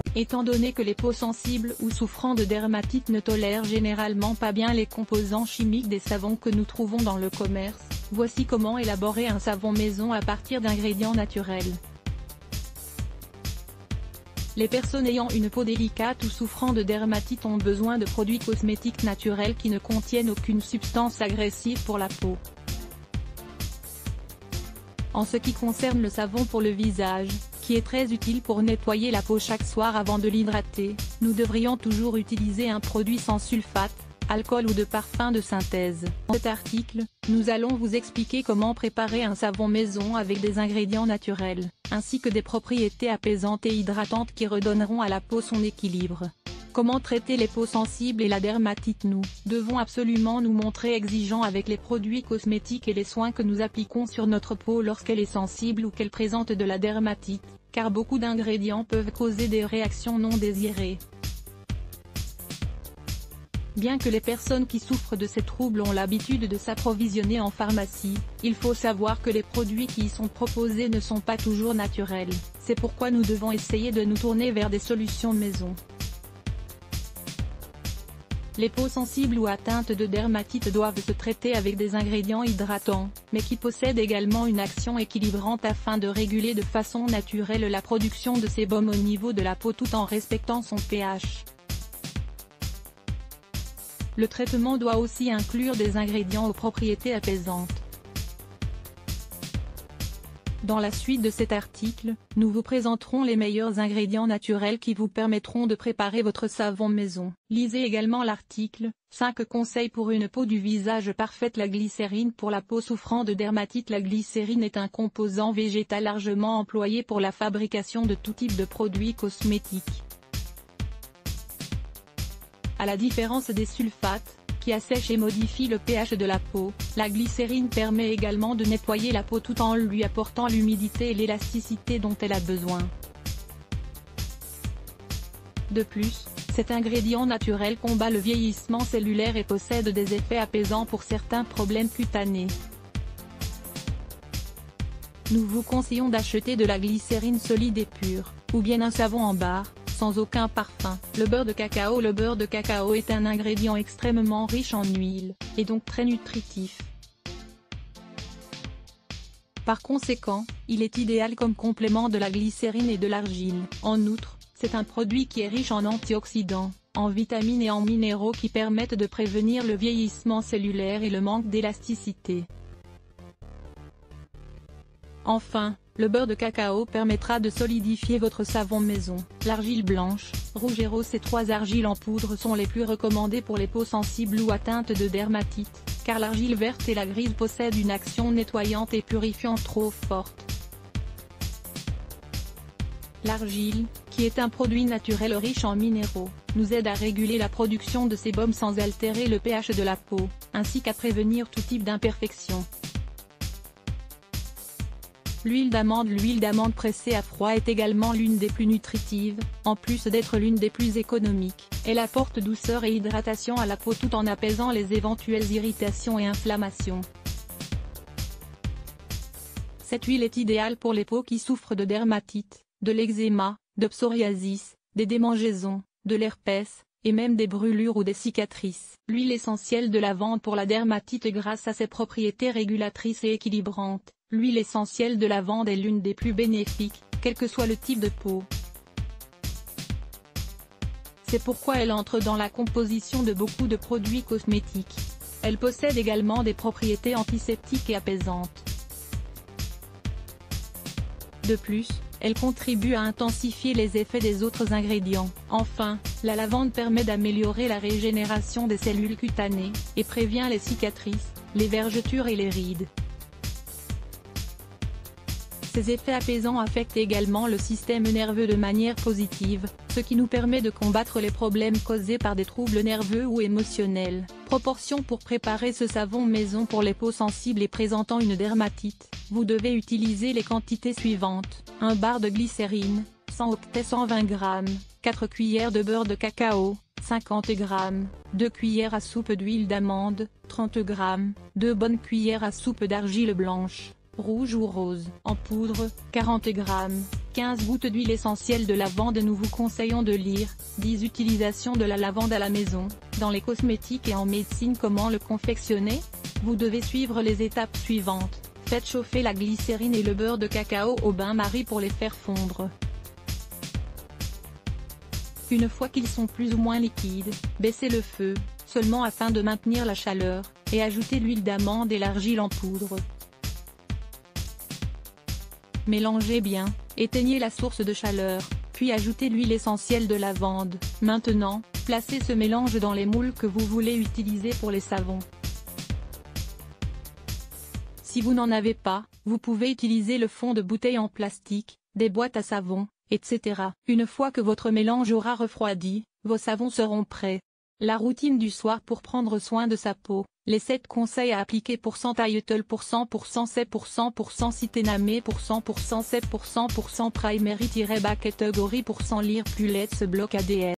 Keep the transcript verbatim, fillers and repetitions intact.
Étant donné que les peaux sensibles ou souffrant de dermatite ne tolèrent généralement pas bien les composants chimiques des savons que nous trouvons dans le commerce, voici comment élaborer un savon maison à partir d'ingrédients naturels. Les personnes ayant une peau délicate ou souffrant de dermatite ont besoin de produits cosmétiques naturels qui ne contiennent aucune substance agressive pour la peau. En ce qui concerne le savon pour le visage, qui est très utile pour nettoyer la peau chaque soir avant de l'hydrater, nous devrions toujours utiliser un produit sans sulfate, alcool ou de parfum de synthèse. Dans cet article, nous allons vous expliquer comment préparer un savon maison avec des ingrédients naturels, ainsi que des propriétés apaisantes et hydratantes qui redonneront à la peau son équilibre. Comment traiter les peaux sensibles et la dermatite? Nous devons absolument nous montrer exigeants avec les produits cosmétiques et les soins que nous appliquons sur notre peau lorsqu'elle est sensible ou qu'elle présente de la dermatite, car beaucoup d'ingrédients peuvent causer des réactions non désirées. Bien que les personnes qui souffrent de ces troubles ont l'habitude de s'approvisionner en pharmacie, il faut savoir que les produits qui y sont proposés ne sont pas toujours naturels. C'est pourquoi nous devons essayer de nous tourner vers des solutions maison. Les peaux sensibles ou atteintes de dermatite doivent se traiter avec des ingrédients hydratants, mais qui possèdent également une action équilibrante afin de réguler de façon naturelle la production de sébum au niveau de la peau tout en respectant son pH. Le traitement doit aussi inclure des ingrédients aux propriétés apaisantes. Dans la suite de cet article, nous vous présenterons les meilleurs ingrédients naturels qui vous permettront de préparer votre savon maison. Lisez également l'article « cinq conseils pour une peau du visage parfaite ». La glycérine pour la peau souffrant de dermatite. La glycérine est un composant végétal largement employé pour la fabrication de tout type de produits cosmétiques. À la différence des sulfates, qui assèchent et modifient le pH de la peau, la glycérine permet également de nettoyer la peau tout en lui apportant l'humidité et l'élasticité dont elle a besoin. De plus, cet ingrédient naturel combat le vieillissement cellulaire et possède des effets apaisants pour certains problèmes cutanés. Nous vous conseillons d'acheter de la glycérine solide et pure, ou bien un savon en barre, sans aucun parfum. Le beurre de cacao. Le beurre de cacao est un ingrédient extrêmement riche en huile, et donc très nutritif. Par conséquent, il est idéal comme complément de la glycérine et de l'argile. En outre, c'est un produit qui est riche en antioxydants, en vitamines et en minéraux qui permettent de prévenir le vieillissement cellulaire et le manque d'élasticité. Enfin, le beurre de cacao permettra de solidifier votre savon maison. L'argile blanche, rouge et rose. Ces trois argiles en poudre sont les plus recommandées pour les peaux sensibles ou atteintes de dermatite, car l'argile verte et la grise possèdent une action nettoyante et purifiante trop forte. L'argile, qui est un produit naturel riche en minéraux, nous aide à réguler la production de sébum sans altérer le pH de la peau, ainsi qu'à prévenir tout type d'imperfection. L'huile d'amande. L'huile d'amande pressée à froid est également l'une des plus nutritives, en plus d'être l'une des plus économiques. Elle apporte douceur et hydratation à la peau tout en apaisant les éventuelles irritations et inflammations. Cette huile est idéale pour les peaux qui souffrent de dermatite, de l'eczéma, de psoriasis, des démangeaisons, de l'herpès, et même des brûlures ou des cicatrices. L'huile essentielle de lavande pour la dermatite. Grâce à ses propriétés régulatrices et équilibrantes, l'huile essentielle de lavande est l'une des plus bénéfiques, quel que soit le type de peau. C'est pourquoi elle entre dans la composition de beaucoup de produits cosmétiques. Elle possède également des propriétés antiseptiques et apaisantes. De plus, elle contribue à intensifier les effets des autres ingrédients. Enfin, la lavande permet d'améliorer la régénération des cellules cutanées, et prévient les cicatrices, les vergetures et les rides. Ces effets apaisants affectent également le système nerveux de manière positive, ce qui nous permet de combattre les problèmes causés par des troubles nerveux ou émotionnels. Proportion. Pour préparer ce savon maison pour les peaux sensibles et présentant une dermatite, vous devez utiliser les quantités suivantes: un bar de glycérine, cent octets cent vingt grammes, quatre cuillères de beurre de cacao, cinquante grammes, deux cuillères à soupe d'huile d'amande, trente grammes, deux bonnes cuillères à soupe d'argile blanche, rouge ou rose. En poudre, quarante grammes, quinze gouttes d'huile essentielle de lavande. Nous vous conseillons de lire dix utilisations de la lavande à la maison, dans les cosmétiques et en médecine. Comment le confectionner? Vous devez suivre les étapes suivantes. Faites chauffer la glycérine et le beurre de cacao au bain-marie pour les faire fondre. Une fois qu'ils sont plus ou moins liquides, baissez le feu, seulement afin de maintenir la chaleur, et ajoutez l'huile d'amande et l'argile en poudre. Mélangez bien, éteignez la source de chaleur, puis ajoutez l'huile essentielle de lavande. Maintenant, placez ce mélange dans les moules que vous voulez utiliser pour les savons. Si vous n'en avez pas, vous pouvez utiliser le fond de bouteille en plastique, des boîtes à savon, et cetera. Une fois que votre mélange aura refroidi, vos savons seront prêts. La routine du soir pour prendre soin de sa peau. Les sept conseils à appliquer. pour cent Tayetol, pour cent pour cent C, pour cent pour cent Cithénamé, pour cent pour cent C, pour cent pour cent Primary-Back Category, pour cent Lire plus Let's Block A D N.